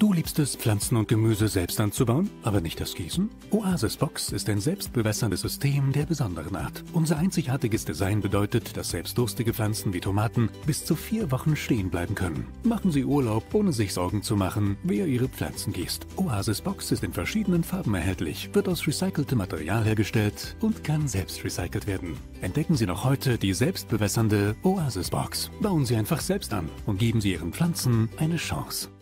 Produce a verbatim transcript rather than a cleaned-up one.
Du liebst es, Pflanzen und Gemüse selbst anzubauen, aber nicht das Gießen? Oasis Box ist ein selbstbewässerndes System der besonderen Art. Unser einzigartiges Design bedeutet, dass selbst durstige Pflanzen wie Tomaten bis zu vier Wochen stehen bleiben können. Machen Sie Urlaub, ohne sich Sorgen zu machen, wer Ihre Pflanzen gießt. Oasis Box ist in verschiedenen Farben erhältlich, wird aus recyceltem Material hergestellt und kann selbst recycelt werden. Entdecken Sie noch heute die selbstbewässernde Oasis Box. Bauen Sie einfach selbst an und geben Sie Ihren Pflanzen eine Chance.